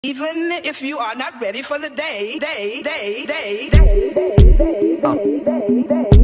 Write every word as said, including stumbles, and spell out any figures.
Even if you are not ready for the day, day, day, day, day, day, day, day, day, day.